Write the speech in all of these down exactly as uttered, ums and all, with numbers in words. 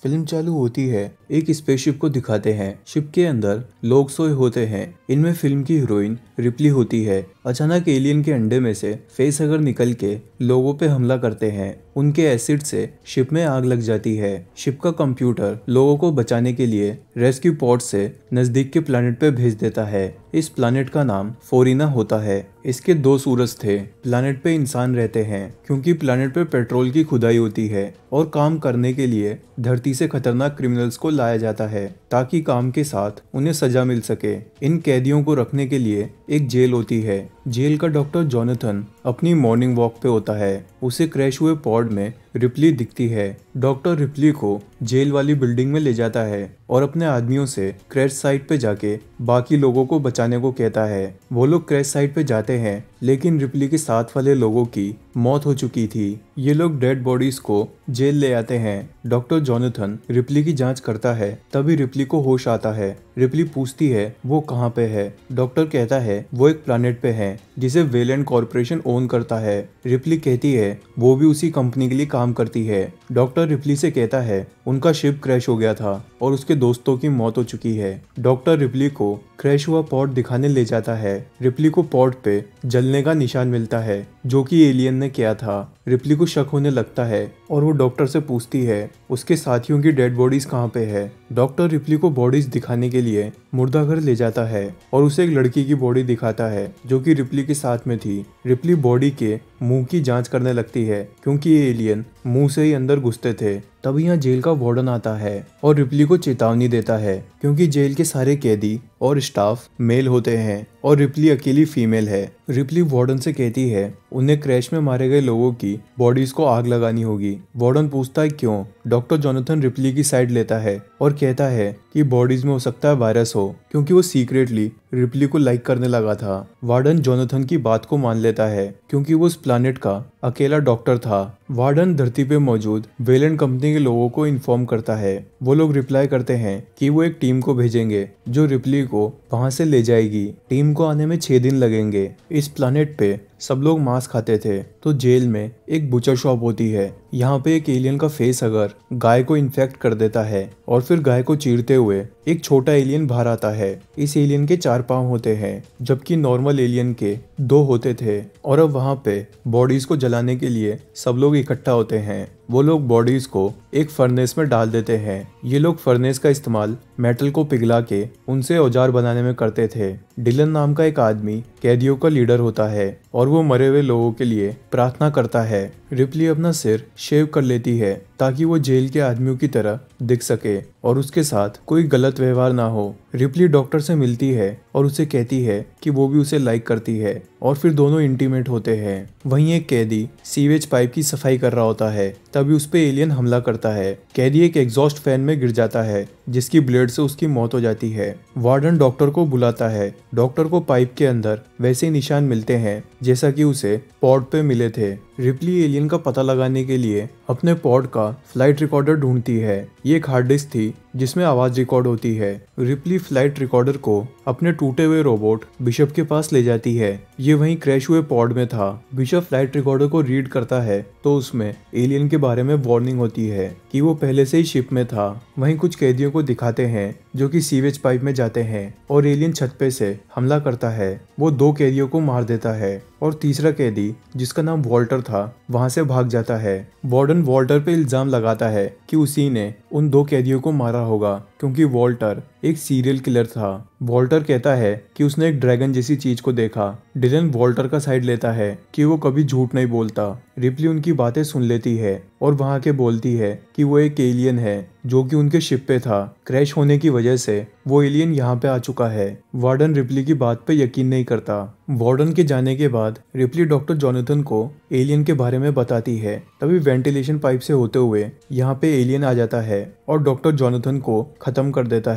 Film चालू होती है। एक स्पेसशिप को दिखाते हैं। शिप के अंदर लोग सोए होते हैं। इनमें फिल्म की हीरोइन रिप्ली होती है। अचानक एलियन के अंडे में से फेसहगर निकल के लोगों पे हमला करते हैं। उनके एसिड से शिप में आग लग जाती है। शिप का कंप्यूटर लोगों को बचाने के लिए रेस्क्यू पॉड से नजदीक के प्लैनेट पे भेज देता है। इस प्लैनेट का नाम फोरिना होता है। इसके दो सूरज थे। प्लैनेट पे इंसान रहते हैं क्योंकि प्लैनेट पे पेट्रोल की खुदाई होती है और काम करने के लिए धरती से खतरनाक क्रिमिनल्स को लाया जाता है ताकि काम के साथ उन्हें सजा मिल सके। इन कैदियों को रखने के लिए एक जेल होती है। जेल का डॉक्टर जोनाथन अपनी मॉर्निंग वॉक पे होता है। उसे क्रैश हुए पॉड में रिप्ली दिखती है। डॉक्टर रिप्ली को जेल वाली बिल्डिंग में ले जाता है और अपने आदमियों से क्रैश साइट पे जाके बाकी लोगों को बचाने को कहता है। वो लोग क्रैश साइट पे जाते हैं लेकिन रिप्ली के साथ वाले लोगों की मौत हो चुकी थी। ये लोग डेड बॉडीज को जेल ले आते हैं। डॉक्टर जोनाथन रिप्ली की जांच करता है। तभी रिप्ली को होश आता है। रिप्ली पूछती है वो कहाँ पे है। डॉक्टर कहता है वो एक प्लैनेट पे है जिसे वेलेंट कॉर्पोरेशन ओन करता है। रिप्ली कहती है वो भी उसी कंपनी के लिए काम करती है। डॉक्टर रिप्ली से कहता है उनका शिप क्रैश हो गया था और उसके दोस्तों की मौत हो चुकी है। डॉक्टर रिप्ली को क्रैश हुआ पॉड दिखाने ले जाता है। रिप्ली को पॉड पे जलने का निशान मिलता है जो कि एलियन ने किया था। रिप्ली को शक होने लगता है और वो डॉक्टर से पूछती है उसके साथियों की डेड बॉडीज कहाँ पे है। डॉक्टर रिप्ली को बॉडीज दिखाने के लिए मुर्दाघर ले जाता है और उसे एक लड़की की बॉडी दिखाता है जो कि रिप्ली के साथ में थी। रिप्ली बॉडी के मुंह की जांच करने लगती है क्योंकि ये एलियन मुंह से ही अंदर घुसते थे। तभी यहाँ जेल का वार्डन आता है और रिप्ली को चेतावनी देता है क्योंकि जेल के सारे कैदी और स्टाफ मेल होते हैं और रिप्ली अकेली फीमेल है। रिप्ली वार्डन से कहती है उन्हें क्रैश में मारे गए लोगों की बॉडीज को आग लगानी होगी। वार्डन पूछता है क्यों। डॉक्टर जोनाथन रिप्ली की साइड लेता है और कहता है कि बॉडीज में हो सकता है वायरस हो क्योंकि वो सीक्रेटली रिप्ली को लाइक करने लगा था। वार्डन जोनाथन की बात को मान लेता है क्योंकि वो उस प्लैनेट का अकेला डॉक्टर था। वार्डन धरती पे मौजूद वेलेंट कंपनी के लोगों को इन्फॉर्म करता है। वो लोग रिप्लाई करते हैं कि वो एक टीम को भेजेंगे जो रिप्ली को वहां से ले जाएगी। टीम को आने में छह दिन लगेंगे। इस प्लैनेट पे सब लोग मांस खाते थे तो जेल में एक बुचर शॉप होती है। यहाँ पे एक एलियन का फेस अगर गाय को इन्फेक्ट कर देता है और फिर गाय को चीरते हुए एक छोटा एलियन बाहर आता है। इस एलियन के चार पांव होते हैं जबकि नॉर्मल एलियन के दो होते थे और अब वहाँ पे बॉडीज को जलाने के लिए सब लोग इकट्ठा होते हैं। वो लोग बॉडीज को एक फर्नेस में डाल देते हैं। ये लोग फर्नेस का इस्तेमाल मेटल को पिघला के उनसे औजार बनाने में करते थे। डिलन नाम का एक आदमी कैदियों का लीडर होता है और वो मरे हुए लोगों के लिए प्रार्थना करता है। रिप्ली अपना सिर शेव कर लेती है ताकि वो जेल के आदमियों की तरह दिख सके और उसके साथ कोई गलत व्यवहार ना हो। रिप्ली डॉक्टर से मिलती है और उसे कहती है कि वो भी उसे लाइक करती है और फिर दोनों इंटीमेट होते हैं। वहीं एक कैदी सीवेज पाइप की सफाई कर रहा होता है तभी उस पे एलियन हमला करता है। कैदी एक एग्जॉस्ट फैन में गिर जाता है जिसकी ब्लेड से उसकी मौत हो जाती है। वार्डन डॉक्टर को बुलाता है। डॉक्टर को पाइप के अंदर वैसे निशान मिलते हैं जैसा कि उसे पॉड पे मिले थे। रिप्ली एलियन का पता लगाने के लिए अपने पॉड का फ्लाइट रिकॉर्डर ढूंढती है। ये एक हार्ड डिस्क थी जिसमें आवाज रिकॉर्ड होती है। रिप्ली फ्लाइट रिकॉर्डर को अपने टूटे हुए रोबोट बिशप के पास ले जाती है। ये वहीं क्रैश हुए पॉड में था। बिशप फ्लाइट रिकॉर्डर को रीड करता है तो उसमें एलियन के बारे में वार्निंग होती है कि वो पहले से ही शिप में था। वहीं कुछ कैदियों को दिखाते हैं जो कि सीवेज पाइप में जाते हैं और एलियन छत पे से हमला करता है। वो दो कैदियों को मार देता है और तीसरा कैदी जिसका नाम वॉल्टर था वहां से भाग जाता है। वार्डन वॉल्टर पे इल्जाम लगाता है कि उसी ने उन दो कैदियों को मारा होगा क्योंकि वॉल्टर एक सीरियल किलर था। वॉल्टर कहता है कि उसने एक ड्रैगन जैसी चीज को देखा। डिलन वॉल्टर का साइड लेता है कि वो कभी झूठ नहीं बोलता। रिप्ली उनकी बातें सुन लेती है और वहां के बोलती है कि वो एक एलियन है जो कि उनके शिप पे था। क्रैश होने की वजह से वो एलियन यहाँ पे आ चुका है। वार्डन रिप्ली की बात पे यकीन नहीं करता। वार्डन के जाने के बाद रिप्ली डॉक्टर जोनाथन को एलियन के बारे में बताती है। तभी वेंटिलेशन पाइप से होते हुए यहाँ पे एलियन आ जाता है और डॉक्टर जोनाथन को खत्म कर देता है।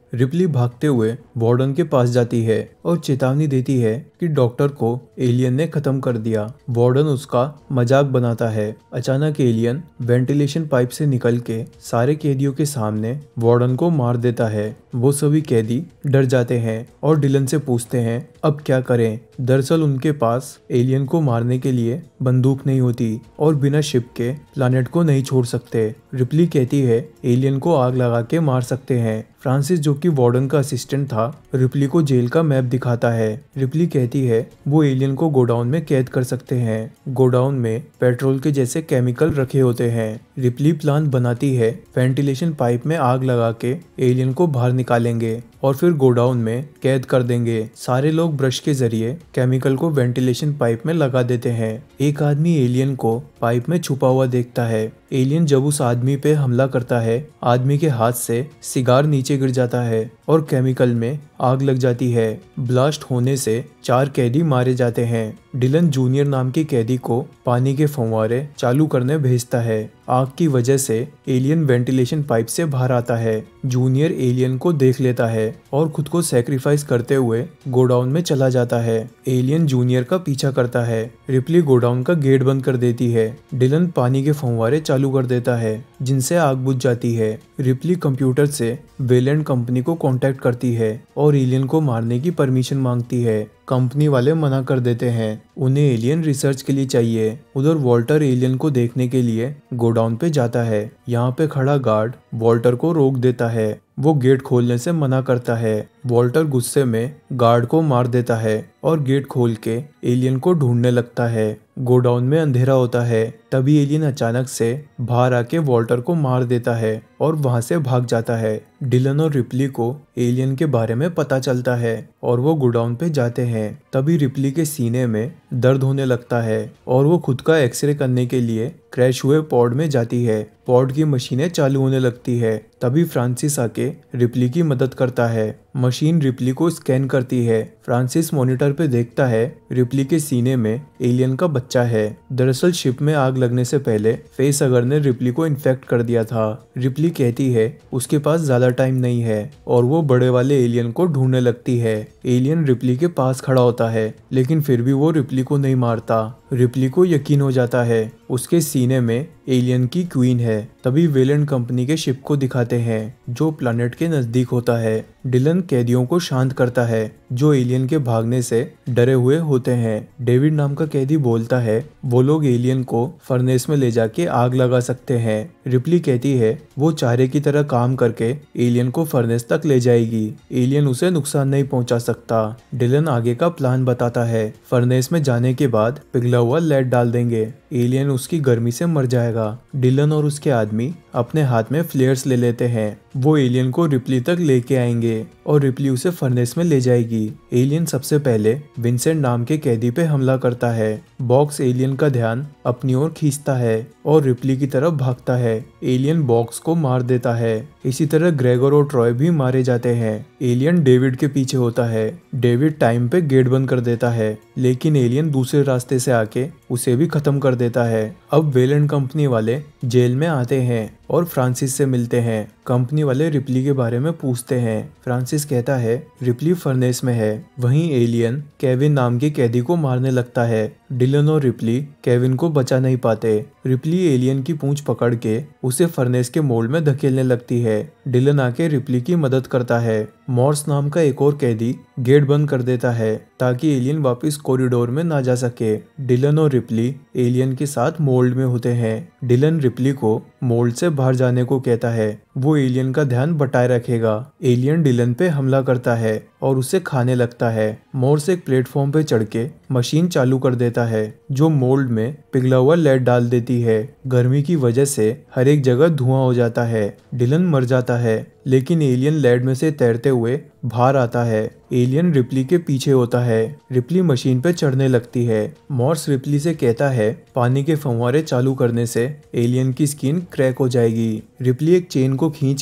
रिप्ली भागते हुए वार्डन के पास जाती है और चेतावनी देती है कि डॉक्टर को एलियन ने खत्म कर दिया। वार्डन उसका मजाक बनाता है। अचानक एलियन वेंटिलेशन पाइप से निकल के सारे कैदियों के सामने वार्डन को मार देता है। वो सभी कैदी डर जाते हैं और डिलन से पूछते हैं अब क्या करें। दरअसल उनके पास एलियन को मारने के लिए बंदूक नहीं होती और बिना शिप के प्लैनेट को नहीं छोड़ सकते। रिप्ली कहती है एलियन को आग लगा के मार सकते हैं। फ्रांसिस जो कि वार्डन का असिस्टेंट था रिप्ली को जेल का मैप दिखाता है। रिप्ली कहती है वो एलियन को गोडाउन में कैद कर सकते हैं। गोडाउन में पेट्रोल के जैसे केमिकल रखे होते हैं। रिप्ली प्लान बनाती है वेंटिलेशन पाइप में आग लगा के एलियन को बाहर निकालेंगे और फिर गोडाउन में कैद कर देंगे। सारे लोग ब्रश के जरिए केमिकल को वेंटिलेशन पाइप में लगा देते हैं। एक आदमी एलियन को पाइप में छुपा हुआ देखता है। एलियन जब उस आदमी पे हमला करता है आदमी के हाथ से सिगार नीचे गिर जाता है और केमिकल में आग लग जाती है। ब्लास्ट होने से चार कैदी मारे जाते हैं। डिलन जूनियर नाम के कैदी को पानी के फव्वारे चालू करने भेजता है। आग की वजह से एलियन वेंटिलेशन पाइप से बाहर आता है। जूनियर एलियन को देख लेता है और खुद को सैक्रिफाइस करते हुए गोडाउन में चला जाता है। एलियन जूनियर का पीछा करता है। रिप्ली गोडाउन का गेट बंद कर देती है। डिलन पानी के फव्वारे चालू कर देता है जिनसे आग बुझ जाती है। रिप्ली कंप्यूटर से वेलेंट कंपनी को कांटेक्ट करती है और एलियन को मारने की परमिशन मांगती है। कंपनी वाले मना कर देते हैं, उन्हें एलियन रिसर्च के लिए चाहिए। उधर वॉल्टर एलियन को देखने के लिए गोडाउन पे जाता है। यहाँ पे खड़ा गार्ड वॉल्टर को रोक देता है। वो गेट खोलने से मना करता है। वॉल्टर गुस्से में गार्ड को मार देता है और गेट खोल के एलियन को ढूंढने लगता है। गोडाउन में अंधेरा होता है। तभी एलियन अचानक से बाहर आके वॉल्टर को मार देता है और वहां से भाग जाता है। डिलन और रिप्ली को एलियन के बारे में पता चलता है और वो गोडाउन पे जाते हैं। तभी रिप्ली के सीने में दर्द होने लगता है और वो खुद का एक्सरे करने के लिए क्रैश हुए पॉड में जाती है। पॉड की मशीनें चालू होने लगती है। तभी फ्रांसिस आके रिप्ली की मदद करता है। मशीन रिप्ली को स्कैन करती है। फ्रांसिस मॉनिटर पे देखता है रिप्ली के सीने में एलियन का बच्चा है। दरअसल शिप में आग लगने से पहले फेसहगर ने रिप्ली को इन्फेक्ट कर दिया था। रिप्ली कहती है उसके पास ज्यादा टाइम नहीं है और वो बड़े वाले एलियन को ढूंढने लगती है। एलियन रिप्ली के पास खड़ा होता है लेकिन फिर भी वो रिप्ली को नहीं मारता। रिप्ली को यकीन हो जाता है उसके सीने में एलियन की क्वीन है। तभी वेलेंट कंपनी के शिप को दिखाते हैं जो प्लैनेट के नजदीक होता है। डिलन कैदियों को शांत करता है जो एलियन के भागने से डरे हुए होते हैं। डेविड नाम का कैदी बोलता है वो लोग एलियन को फर्नेस में ले जाके आग लगा सकते हैं। रिप्ली कहती है वो चारे की तरह काम करके एलियन को फर्नेस तक ले जाएगी। एलियन उसे नुकसान नहीं पहुंचा सकता। डिलन आगे का प्लान बताता है। फर्नेस में जाने के बाद पिघला हुआ लेड डाल देंगे। एलियन उसकी गर्मी से मर जाएगा। डिलन और उसके आदमी अपने हाथ में फ्लेयर्स ले लेते हैं। वो एलियन को रिप्ली तक लेके आएंगे और रिप्ली उसे फर्नेस में ले जाएगी। एलियन सबसे पहले विंसेंट नाम के कैदी पे हमला करता है। बॉक्स एलियन का ध्यान अपनी ओर खींचता है और रिप्ली की तरफ भागता है। एलियन बॉक्स को मार देता है। इसी तरह ग्रेगर और ट्रॉय भी मारे जाते हैं। एलियन डेविड के पीछे होता है। डेविड टाइम पे गेट बंद कर देता है लेकिन एलियन दूसरे रास्ते से आके उसे भी खत्म कर देता है। अब वेलेंट कंपनी वाले जेल में आते हैं और फ्रांसिस से मिलते हैं। कंपनी वाले रिप्ली के बारे में पूछते हैं। फ्रांसिस कहता है रिप्ली फर्नेस में है। वहीं एलियन केविन नाम के कैदी को मारने लगता है। डिलन और रिप्ली केविन को बचा नहीं पाते। रिप्ली एलियन की पूंछ पकड़ के उसे फर्नेस के मोल्ड में धकेलने लगती है। डिलन आके रिप्ली की मदद करता है। मॉर्स नाम का एक और कैदी गेट बंद कर देता है ताकि एलियन वापस कॉरिडोर में ना जा सके। डिलन और रिप्ली एलियन के साथ मोल्ड में होते हैं। डिलन रिप्ली को मोल्ड से बाहर जाने को कहता है। वो एलियन का ध्यान बटाए रखेगा। एलियन डिलन पे हमला करता है और उसे खाने लगता है। मॉर्स एक प्लेटफॉर्म पे चढ़ के मशीन चालू कर देता है जो मोल्ड में पिघला हुआ लेड डाल देती है। गर्मी की वजह से हर एक जगह धुआं हो जाता है। डिलन मर जाता है लेकिन एलियन लेड में से तैरते हुए बाहर आता है। एलियन रिप्ली के पीछे होता है। रिप्ली मशीन पे चढ़ने लगती है। मॉर्स रिप्ली से कहता है पानी के फव्वारे चालू करने से एलियन की स्किन क्रैक हो जाएगी। रिप्ली एक चेन को खींच के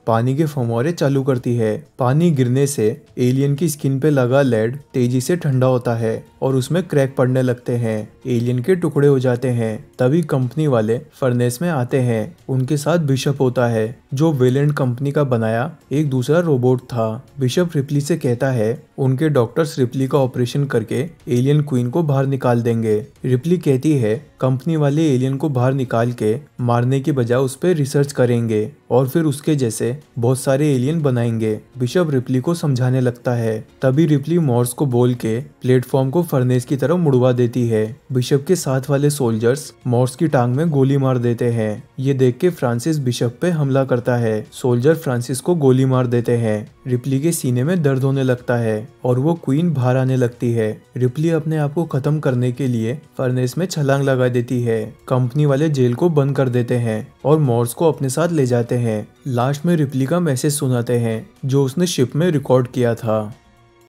पानी के फव्वारे चालू करती है। पानी गिरने से एलियन की स्किन पे लगा लेड तेजी से ठंडा होता है और उसमें क्रैक पड़ने लगते हैं। एलियन के टुकड़े हो जाते हैं। तभी कंपनी वाले फर्नेस में आते हैं। उनके साथ बिशप होता है जो वेलेंट कंपनी का बनाया एक दूसरा रोबोट था। बिशप रिप्ली से कहता है उनके डॉक्टर्स रिप्ली का ऑपरेशन करके एलियन क्वीन को बाहर निकाल देंगे। रिप्ली कहती है कंपनी वाले एलियन को बाहर निकाल के मारने की बजाय उस पर रिसर्च करेंगे और फिर उसके जैसे बहुत सारे एलियन बनाएंगे। बिशप रिप्ली को समझाने लगता है। तभी रिप्ली मॉर्स को बोल के प्लेटफॉर्म को फर्नेस की तरफ मुड़वा देती है। बिशप के साथ वाले सोल्जर्स मॉर्स की टांग में गोली मार देते हैं। ये देख के फ्रांसिस बिशप पे हमला करता है। सोल्जर फ्रांसिस को गोली मार देते हैं। रिप्ली के सीने में दर्द होने लगता है और वो क्वीन बाहर आने लगती है। रिप्ली अपने आप को खत्म करने के लिए फर्नेस में छलांग लगा देती है। कंपनी वाले जेल को बंद कर देते हैं और मॉर्स को अपने साथ ले जाते हैं। लास्ट में रिप्ली का मैसेज सुनाते हैं जो उसने शिप में रिकॉर्ड किया था।